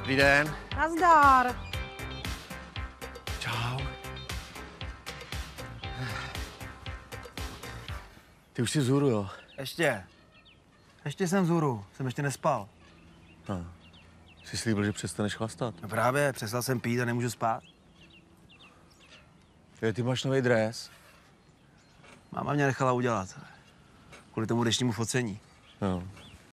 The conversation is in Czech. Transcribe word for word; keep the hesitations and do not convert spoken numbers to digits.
Dobrý den. Nazdar. Čau. Ty už jsi vzhůru, jo? Ještě. Ještě jsem vzhůru. Jsem ještě nespal. No. Jsi slíbil, že přestaneš chlastat. No právě, přestal jsem pít a nemůžu spát. Je, ty máš nový dres. Máma mě nechala udělat. Kvůli tomu dnešnímu focení. No.